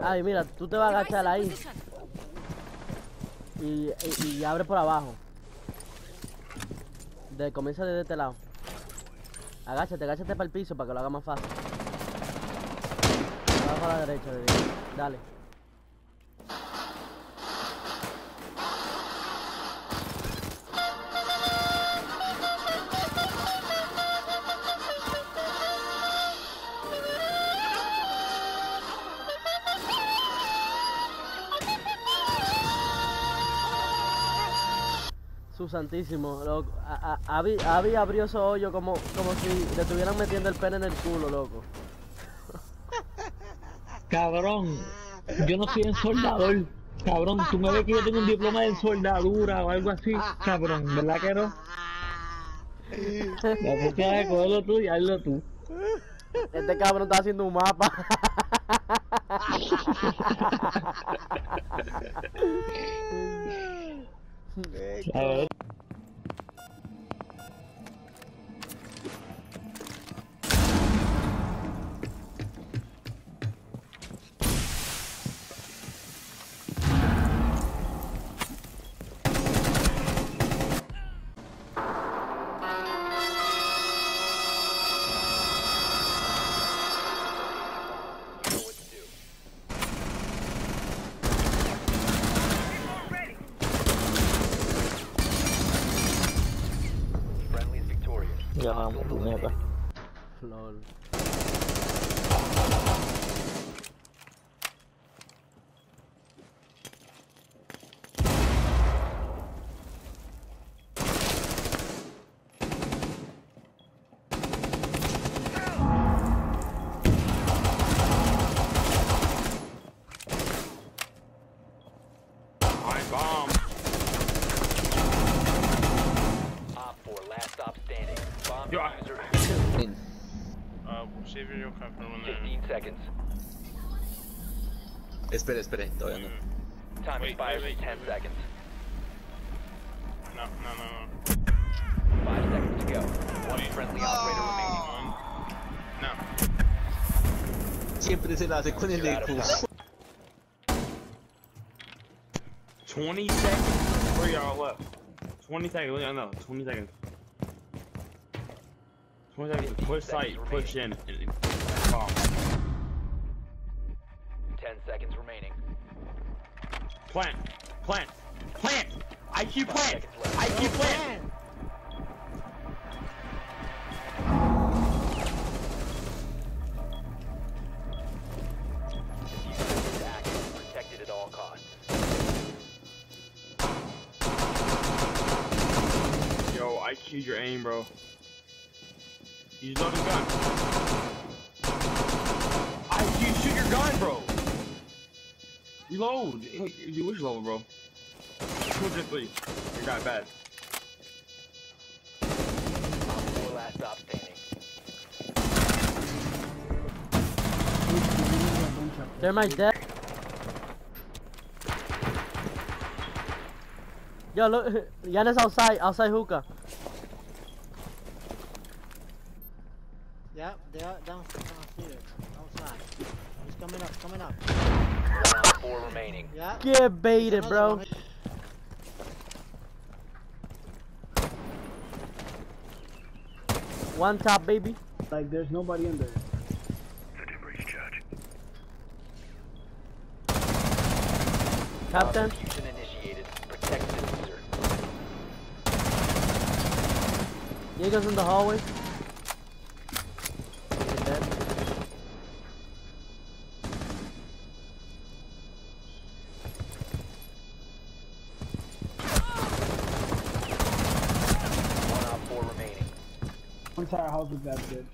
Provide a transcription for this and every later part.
Ay, mira, tú te vas a agachar ahí y abre por abajo. Comienza desde este lado. Agáchate para el piso para que lo haga más fácil. Abajo a la derecha, dale. Su santísimo, loco. Abby abrió esos hoyos como si le estuvieran metiendo el pene en el culo, loco. Cabrón, yo no soy un soldador. Cabrón, tú me ves que yo tengo un diploma de soldadura o algo así. Cabrón, ¿verdad que no? La próxima vez cógelo tú y hazlo tú. Este cabrón está haciendo un mapa. A ver. Ganamos, puñeta. Lol. Bomb. Op 4, last stop standing. Bomb Yo, user. Save your confirm 15 seconds. Espere, todavía no. Time Wait, expires wait, in 10 wait. seconds. No. 5 seconds to go. One Wait. friendly operator remaining. No. Siempre se la hace con el You're out EQ. of time. 20 seconds? Where y'all left? 20 seconds, no, 20 seconds. 20 seconds, push site, push in. Bomb. 10 seconds remaining. Plant! IQ 5 plant! seconds left. IQ plant! Diffuser is active, protected at all costs. Yo, IQ your aim, bro. Use loading gun. IQ, shoot your gun, bro! Reload! You which level, bro? 203. You got bad. Op 4, last stop standing. They're my dead. Yo, look, Yannis outside hookah. Yeah, they are downstairs, outside. He's coming up. One Op 4 remaining. Yeah. Get baited, Another bro. one. One top, baby. Like, there's nobody in there. Captain. Execution initiated. Protect the diffuser. Jaeger's in the hallway. He's dead. One Op 4 remaining. Entire house is that bitch.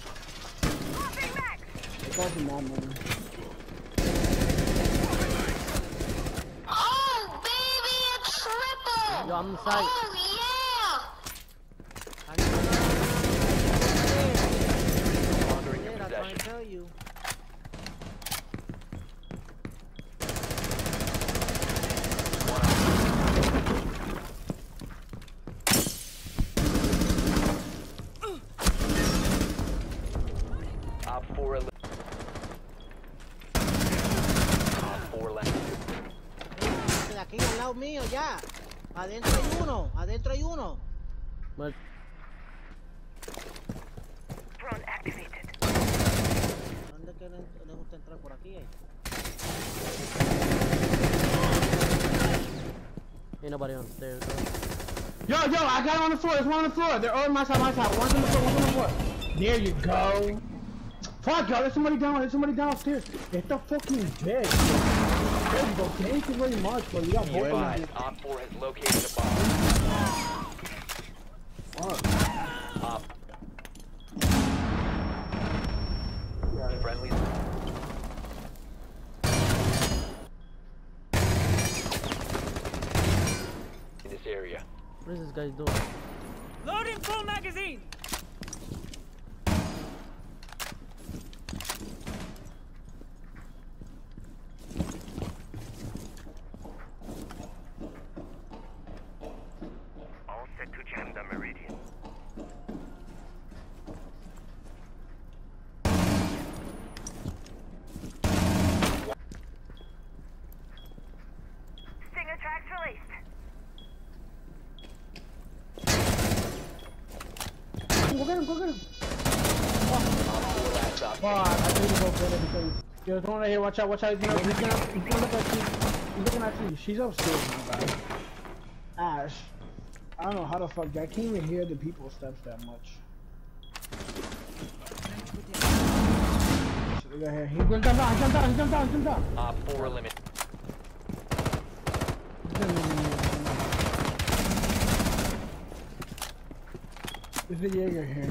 It's also not moving. Oh, baby, a triple! Yo, I'm inside. Oh, No longer in your Yeah, that's what I possession. tell you. Op 4 aquí al lado mío ya. Adentro hay uno, adentro hay uno. Muerto. ¿Dónde que le gusta entrar por aquí? Ain't nobody on the stairs, bro. Yo, I got him on the floor. There's one on the floor. They're all on my side, One's on the floor, one's on the floor. There you go. Fuck, y'all. There's somebody downstairs. It's the fucking dead. There you go. Thank you very much, bro. You got both of Advised, them. Op 4 has located a bomb. Fuck. Op. Friendly. In this area. What is this guy doing? Loading full magazine! All set to jam the meridian. Stinger tracks released. Go get him. Last op. Fuck, I need to go get him because there's one right here. Watch out. He's gonna look at you. He's looking at you. She's upstairs, my guy. Ash. I don't know how the fuck. I can't even hear the people's steps that much. So they got here. He jumped down. Op 4 eliminated. There's a Jaeger here.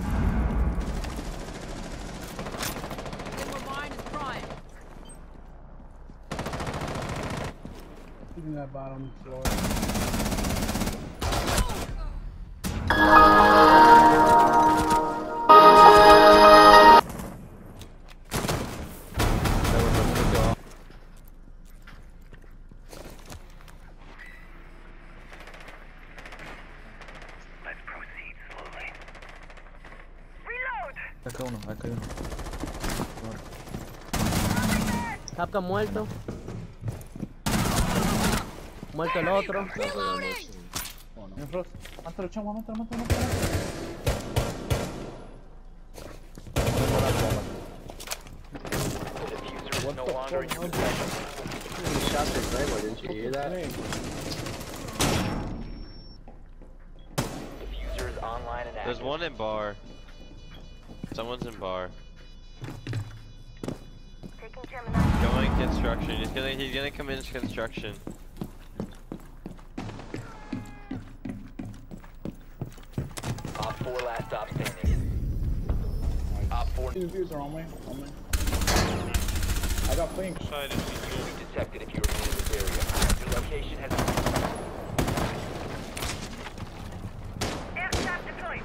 He's in that bottom floor. Let's proceed slowly. Reload! Acá hay uno. Capcom muerto. Muerto el otro. Mátalo, chamo, mátalo. The diffuser is no longer in your possession. Shot the sniper, didn't you hear that? Diffuser is online and active. There's one in bar. Someone's in bar. Taking Gemini. Going construction. He's gonna come in construction. Op 4 last stop standing. Op 4 Diffuser on me. I got flames. Side will be detected if you remain in this area. Your location has been... Aircraft deployed.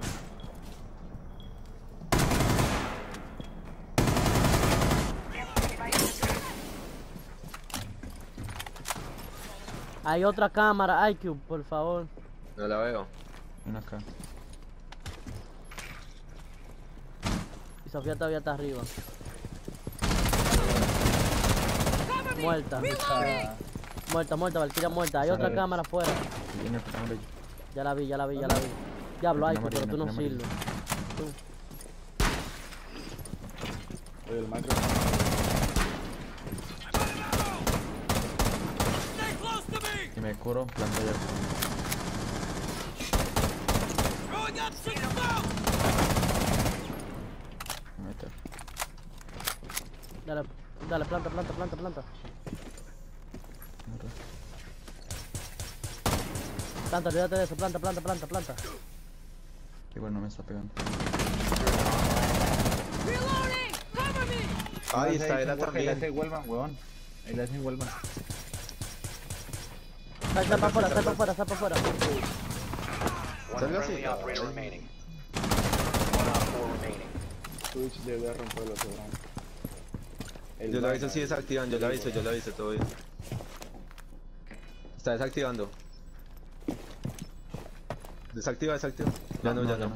Hay otra cámara, IQ, por favor. No la veo. Una acá. Y Sofía todavía está arriba. Muerta. Muerta, Valkyria muerta. Hay otra cámara afuera. Tiene el amarillo. Ya la vi. Diablo, IQ, pero tú no sirves. Oye, el macro. Y me curo, planta ya. Ahí está. Dale, planta. Planta, olvídate de eso, planta. Igual no me está pegando. Ahí está, él también. Ahí le hacen huelvan, huevón. Ahí le hacen huelvan. Sal para afuera. One Salga friendly así. operator remaining. One Op 4 remaining. Twitch debe romperlo, cabrón. Yo lo aviso si desactivan, yo lo aviso, todo bien. Está desactivando. Desactiva. Ya no. Ahora no.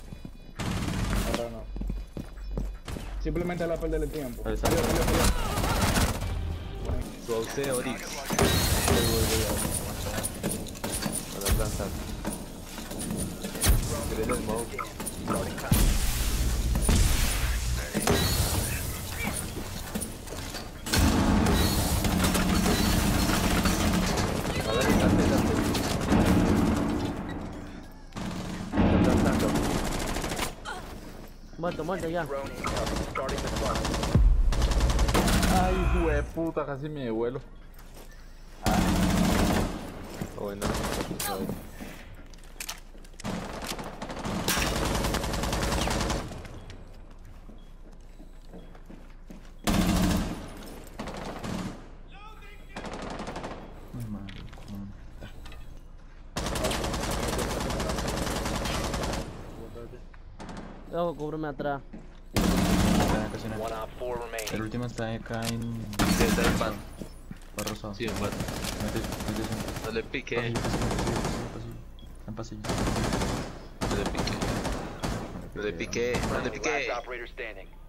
Simplemente la perder el tiempo. Ahí está. Su usted, Orix. smoke. Starting time. A ver, date. Muerto ya. Drone incoming. Starting the clock. Ay, hijo de puta, casi me vuelo. Bueno, Luego, cúbreme atrás. One op 4 remaining. El último está acá en... sí, está el pan. Barro rosado. Sí, bueno. No le pique. En pasillo. No le pique. No le pique. No le pique. Last operator standing.